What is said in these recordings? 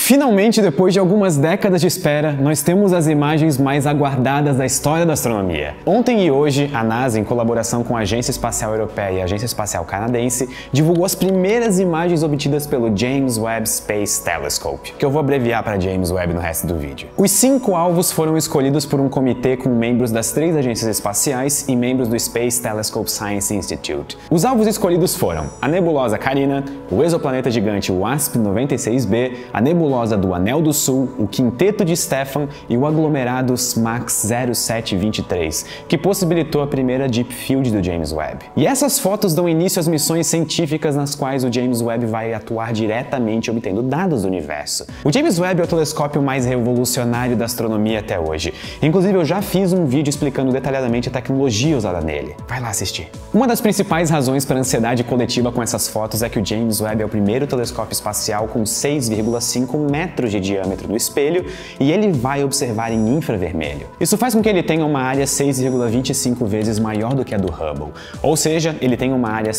Finalmente, depois de algumas décadas de espera, nós temos as imagens mais aguardadas da história da astronomia. Ontem e hoje, a NASA, em colaboração com a Agência Espacial Europeia e a Agência Espacial Canadense, divulgou as primeiras imagens obtidas pelo James Webb Space Telescope, que eu vou abreviar para James Webb no resto do vídeo. Os 5 alvos foram escolhidos por um comitê com membros das 3 agências espaciais e membros do Space Telescope Science Institute. Os alvos escolhidos foram a nebulosa Carina, o exoplaneta gigante WASP-96b, a nebulosa do Anel do Sul, o quinteto de Stephan e o aglomerado SMACS 0723, que possibilitou a primeira Deep Field do James Webb. E essas fotos dão início às missões científicas nas quais o James Webb vai atuar diretamente obtendo dados do universo. O James Webb é o telescópio mais revolucionário da astronomia até hoje. Inclusive, eu já fiz um vídeo explicando detalhadamente a tecnologia usada nele. Vai lá assistir. Uma das principais razões para a ansiedade coletiva com essas fotos é que o James Webb é o primeiro telescópio espacial com 6,5 metros de diâmetro no espelho e ele vai observar em infravermelho. Isso faz com que ele tenha uma área 6,25 vezes maior do que a do Hubble, ou seja, ele tem uma área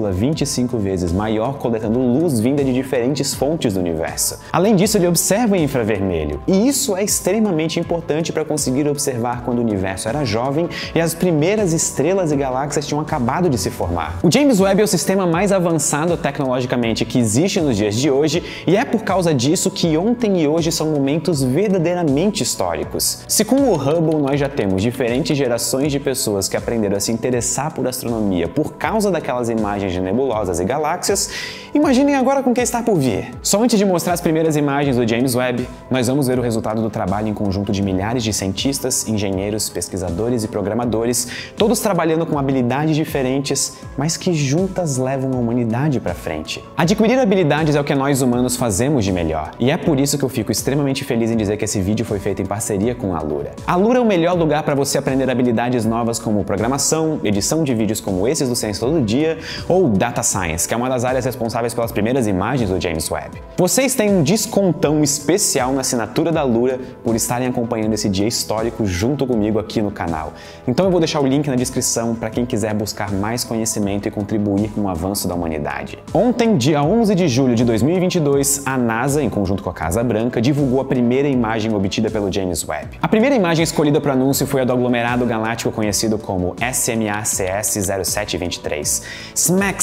6,25 vezes maior coletando luz vinda de diferentes fontes do universo. Além disso, ele observa em infravermelho, e isso é extremamente importante para conseguir observar quando o universo era jovem e as primeiras estrelas e galáxias tinham acabado de se formar. O James Webb é o sistema mais avançado tecnologicamente que existe nos dias de hoje e é por causa disso que ontem e hoje são momentos verdadeiramente históricos. Se com o Hubble nós já temos diferentes gerações de pessoas que aprenderam a se interessar por astronomia por causa daquelas imagens de nebulosas e galáxias, imaginem agora com o que está por vir. Só antes de mostrar as primeiras imagens do James Webb, nós vamos ver o resultado do trabalho em conjunto de milhares de cientistas, engenheiros, pesquisadores e programadores, todos trabalhando com habilidades diferentes, mas que juntas levam a humanidade para frente. Adquirir habilidades é o que nós humanos fazemos de melhor. E é por isso que eu fico extremamente feliz em dizer que esse vídeo foi feito em parceria com a Alura. A Alura é o melhor lugar para você aprender habilidades novas como programação, edição de vídeos como esses do Ciência Todo Dia ou Data Science, que é uma das áreas responsáveis pelas primeiras imagens do James Webb. Vocês têm um descontão especial na assinatura da Alura por estarem acompanhando esse dia histórico junto comigo aqui no canal. Então eu vou deixar o link na descrição para quem quiser buscar mais conhecimento e contribuir com o avanço da humanidade. Ontem, dia 11 de julho de 2022, a NASA, em conjunto com a Casa Branca, divulgou a primeira imagem obtida pelo James Webb. A primeira imagem escolhida para o anúncio foi a do aglomerado galáctico conhecido como SMACS 0723, SMACS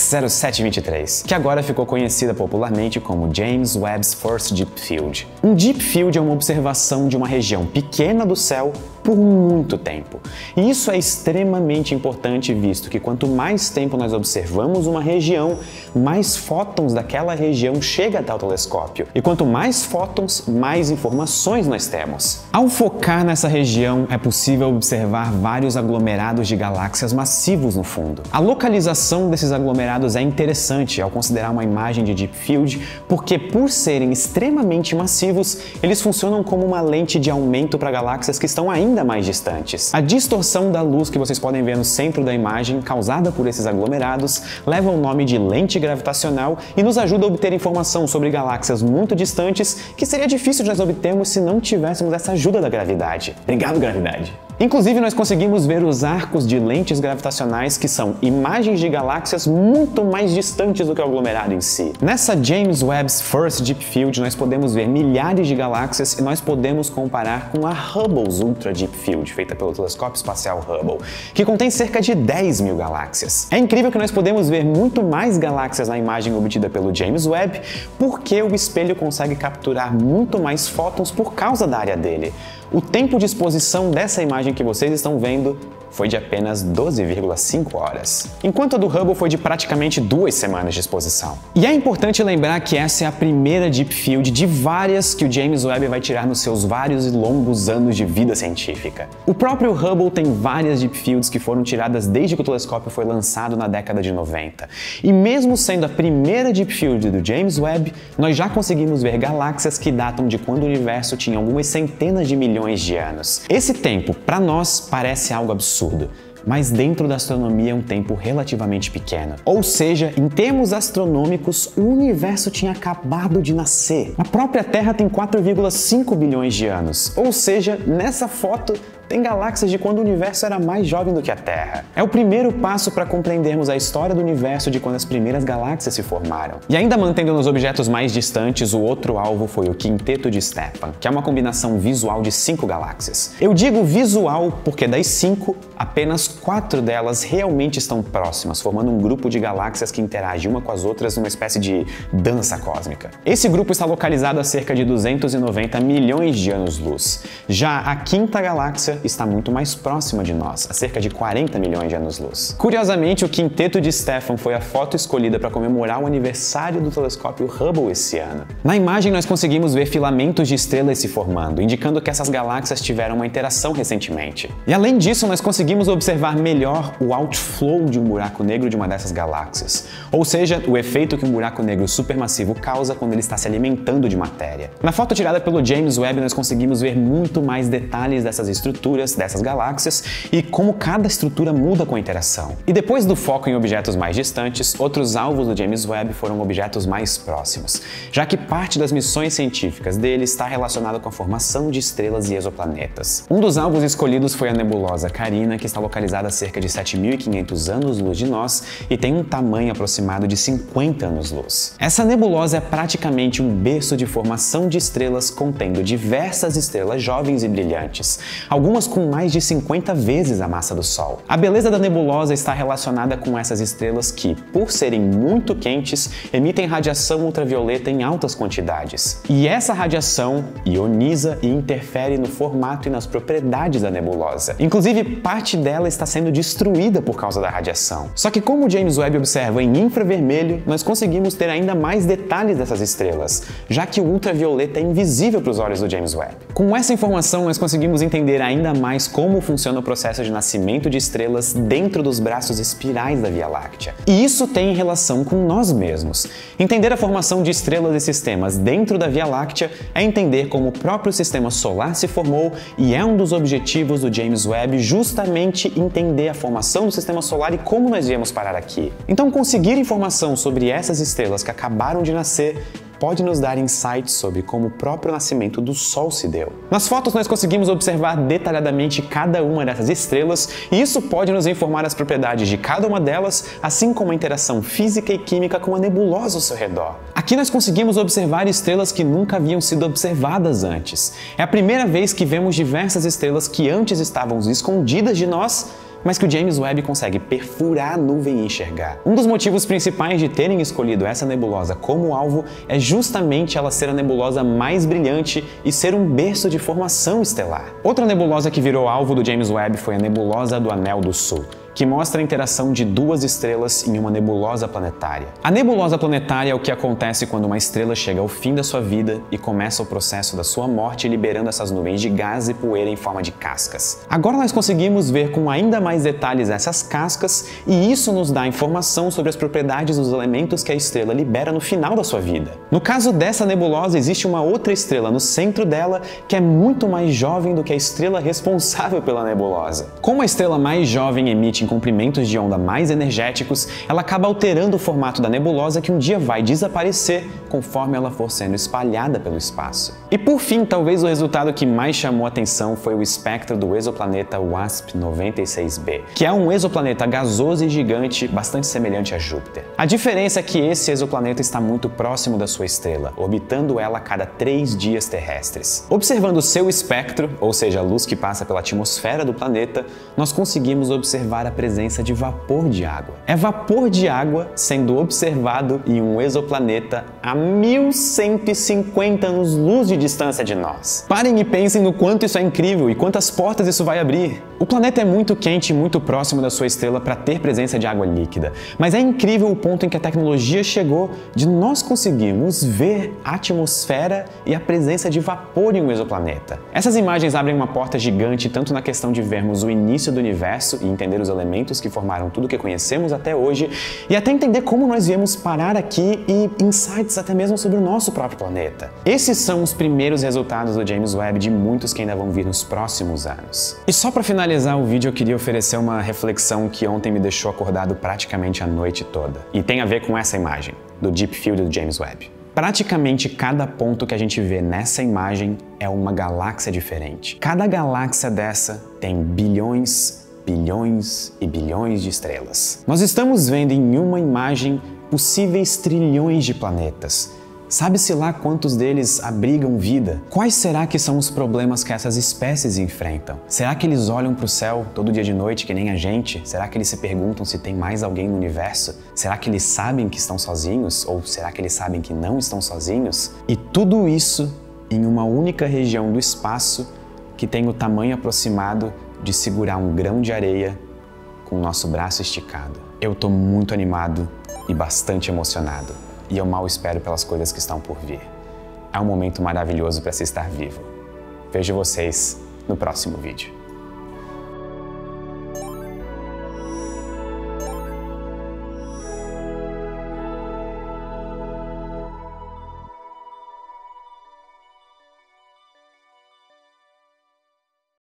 0723, que agora ficou conhecida popularmente como James Webb's First Deep Field. Um Deep Field é uma observação de uma região pequena do céu por muito tempo. E isso é extremamente importante, visto que quanto mais tempo nós observamos uma região, mais fótons daquela região chega até o telescópio. E quanto mais fótons, mais informações nós temos. Ao focar nessa região, é possível observar vários aglomerados de galáxias massivos no fundo. A localização desses aglomerados é interessante ao considerar uma imagem de Deep Field, porque por serem extremamente massivos, eles funcionam como uma lente de aumento para galáxias que estão ainda mais distantes. A distorção da luz que vocês podem ver no centro da imagem, causada por esses aglomerados, leva o nome de lente gravitacional e nos ajuda a obter informação sobre galáxias muito distantes que seria difícil de nós obtermos se não tivéssemos essa ajuda da gravidade. Obrigado, gravidade! Inclusive, nós conseguimos ver os arcos de lentes gravitacionais que são imagens de galáxias muito mais distantes do que o aglomerado em si. Nessa James Webb's First Deep Field, nós podemos ver milhares de galáxias e nós podemos comparar com a Hubble's Ultra Deep Field, feita pelo telescópio espacial Hubble, que contém cerca de 10.000 galáxias. É incrível que nós podemos ver muito mais galáxias na imagem obtida pelo James Webb, porque o espelho consegue capturar muito mais fótons por causa da área dele. O tempo de exposição dessa imagem que vocês estão vendo foi de apenas 12,5 horas, enquanto a do Hubble foi de praticamente 2 semanas de exposição. E é importante lembrar que essa é a primeira Deep Field de várias que o James Webb vai tirar nos seus vários e longos anos de vida científica. O próprio Hubble tem várias Deep Fields que foram tiradas desde que o telescópio foi lançado na década de 90. E mesmo sendo a primeira Deep Field do James Webb, nós já conseguimos ver galáxias que datam de quando o universo tinha algumas centenas de milhões de anos. Esse tempo, para nós, parece algo absurdo, mas dentro da astronomia é um tempo relativamente pequeno. Ou seja, em termos astronômicos, o universo tinha acabado de nascer. A própria Terra tem 4,5 bilhões de anos. Ou seja, nessa foto, tem galáxias de quando o universo era mais jovem do que a Terra. É o primeiro passo para compreendermos a história do universo de quando as primeiras galáxias se formaram. E ainda mantendo nos objetos mais distantes, o outro alvo foi o Quinteto de Stephan, que é uma combinação visual de 5 galáxias. Eu digo visual porque das 5, apenas 4 delas realmente estão próximas, formando um grupo de galáxias que interagem uma com as outras numa espécie de dança cósmica. Esse grupo está localizado a cerca de 290 milhões de anos-luz. Já a quinta galáxia está muito mais próxima de nós, a cerca de 40 milhões de anos-luz. Curiosamente, o Quinteto de Stephan foi a foto escolhida para comemorar o aniversário do telescópio Hubble esse ano. Na imagem, nós conseguimos ver filamentos de estrelas se formando, indicando que essas galáxias tiveram uma interação recentemente. E além disso, nós conseguimos observar melhor o outflow de um buraco negro de uma dessas galáxias, ou seja, o efeito que um buraco negro supermassivo causa quando ele está se alimentando de matéria. Na foto tirada pelo James Webb, nós conseguimos ver muito mais detalhes dessas estruturas, dessas galáxias, e como cada estrutura muda com a interação. E depois do foco em objetos mais distantes, outros alvos do James Webb foram objetos mais próximos, já que parte das missões científicas dele está relacionada com a formação de estrelas e exoplanetas. Um dos alvos escolhidos foi a nebulosa Carina, que está localizada a cerca de 7.500 anos-luz de nós e tem um tamanho aproximado de 50 anos-luz. Essa nebulosa é praticamente um berço de formação de estrelas contendo diversas estrelas jovens e brilhantes, algumas com mais de 50 vezes a massa do Sol. A beleza da nebulosa está relacionada com essas estrelas que, por serem muito quentes, emitem radiação ultravioleta em altas quantidades. E essa radiação ioniza e interfere no formato e nas propriedades da nebulosa. Inclusive, parte dela está sendo destruída por causa da radiação. Só que como o James Webb observa em infravermelho, nós conseguimos ter ainda mais detalhes dessas estrelas, já que o ultravioleta é invisível para os olhos do James Webb. Com essa informação, nós conseguimos entender ainda mais como funciona o processo de nascimento de estrelas dentro dos braços espirais da Via Láctea. E isso tem relação com nós mesmos. Entender a formação de estrelas e sistemas dentro da Via Láctea é entender como o próprio sistema solar se formou, e é um dos objetivos do James Webb justamente entender a formação do sistema solar e como nós viemos parar aqui. Então, conseguir informação sobre essas estrelas que acabaram de nascer pode nos dar insights sobre como o próprio nascimento do Sol se deu. Nas fotos nós conseguimos observar detalhadamente cada uma dessas estrelas, e isso pode nos informar as propriedades de cada uma delas, assim como a interação física e química com a nebulosa ao seu redor. Aqui nós conseguimos observar estrelas que nunca haviam sido observadas antes. É a primeira vez que vemos diversas estrelas que antes estavam escondidas de nós, mas que o James Webb consegue perfurar a nuvem e enxergar. Um dos motivos principais de terem escolhido essa nebulosa como alvo é justamente ela ser a nebulosa mais brilhante e ser um berço de formação estelar. Outra nebulosa que virou alvo do James Webb foi a nebulosa do Anel do Sul, que mostra a interação de duas estrelas em uma nebulosa planetária. A nebulosa planetária é o que acontece quando uma estrela chega ao fim da sua vida e começa o processo da sua morte, liberando essas nuvens de gás e poeira em forma de cascas. Agora nós conseguimos ver com ainda mais detalhes essas cascas, e isso nos dá informação sobre as propriedades dos elementos que a estrela libera no final da sua vida. No caso dessa nebulosa, existe uma outra estrela no centro dela que é muito mais jovem do que a estrela responsável pela nebulosa. Como a estrela mais jovem emite comprimentos de onda mais energéticos, ela acaba alterando o formato da nebulosa, que um dia vai desaparecer conforme ela for sendo espalhada pelo espaço. E por fim, talvez o resultado que mais chamou a atenção foi o espectro do exoplaneta WASP-96b, que é um exoplaneta gasoso e gigante bastante semelhante a Júpiter. A diferença é que esse exoplaneta está muito próximo da sua estrela, orbitando ela a cada 3 dias terrestres. Observando seu espectro, ou seja, a luz que passa pela atmosfera do planeta, nós conseguimos observar a presença de vapor de água. É vapor de água sendo observado em um exoplaneta a 1.150 anos-luz de distância de nós. Parem e pensem no quanto isso é incrível e quantas portas isso vai abrir. O planeta é muito quente e muito próximo da sua estrela para ter presença de água líquida, mas é incrível o ponto em que a tecnologia chegou de nós conseguirmos ver a atmosfera e a presença de vapor em um exoplaneta. Essas imagens abrem uma porta gigante tanto na questão de vermos o início do universo e entender os elementos que formaram tudo o que conhecemos até hoje, e até entender como nós viemos parar aqui e insights até mesmo sobre o nosso próprio planeta. Esses são os primeiros resultados do James Webb, de muitos que ainda vão vir nos próximos anos. E só para finalizar o vídeo, eu queria oferecer uma reflexão que ontem me deixou acordado praticamente a noite toda. E tem a ver com essa imagem, do Deep Field do James Webb. Praticamente cada ponto que a gente vê nessa imagem é uma galáxia diferente. Cada galáxia dessa tem bilhões, bilhões e bilhões de estrelas. Nós estamos vendo em uma imagem possíveis trilhões de planetas. Sabe-se lá quantos deles abrigam vida? Quais será que são os problemas que essas espécies enfrentam? Será que eles olham para o céu todo dia de noite que nem a gente? Será que eles se perguntam se tem mais alguém no universo? Será que eles sabem que estão sozinhos? Ou será que eles sabem que não estão sozinhos? E tudo isso em uma única região do espaço que tem o tamanho aproximado de segurar um grão de areia com o nosso braço esticado. Eu tô muito animado e bastante emocionado. E eu mal espero pelas coisas que estão por vir. É um momento maravilhoso para se estar vivo. Vejo vocês no próximo vídeo.